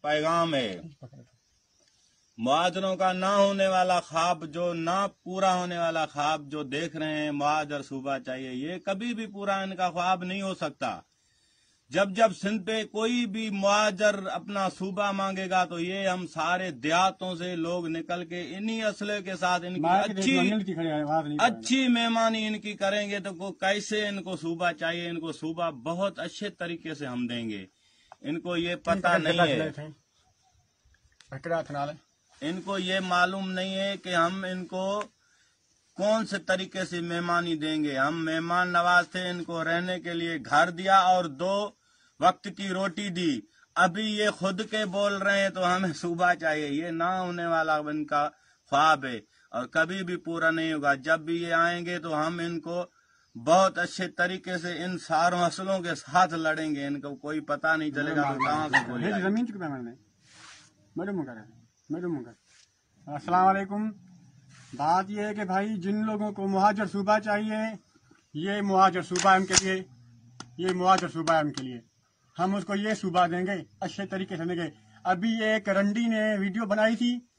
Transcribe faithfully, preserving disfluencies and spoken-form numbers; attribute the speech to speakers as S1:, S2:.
S1: पैगाम है। मुआजरों का ना होने वाला ख्वाब, जो ना पूरा होने वाला ख्वाब जो देख रहे हैं, मुआजर सूबा चाहिए, ये कभी भी पूरा इनका ख्वाब नहीं हो सकता। जब जब सिंध पे कोई भी मुआजर अपना सूबा मांगेगा तो ये हम सारे देहातों से लोग निकल के इन्हीं असले के साथ इनकी अच्छी अच्छी मेहमानी इनकी करेंगे। तो को कैसे इनको सूबा चाहिए, इनको सूबा बहुत अच्छे तरीके से हम देंगे। इनको ये पता नहीं है, इनको ये मालूम नहीं है कि हम इनको कौन से तरीके से मेहमानी देंगे। हम मेहमान नवाज थे, इनको रहने के लिए घर दिया और दो वक्त की रोटी दी। अभी ये खुद के बोल रहे हैं तो हमें सूबा चाहिए। ये ना होने वाला इनका ख्वाब है और कभी भी पूरा नहीं होगा। जब भी ये आएंगे तो हम इनको बहुत अच्छे तरीके से इन सारों असलों के साथ लड़ेंगे। इनको कोई पता नहीं चलेगा तो कहाँ से बोलेगा।
S2: अस्सलाम वालेकुम। बात यह है कि भाई जिन लोगों को मुहाजिर सूबा चाहिए, ये मुहाजिर सूबा इनके लिए, ये मुहाजिर सूबा इनके लिए हम उसको ये सूबा देंगे, अच्छे तरीके से देंगे। अभी एक रंडी ने वीडियो बनाई थी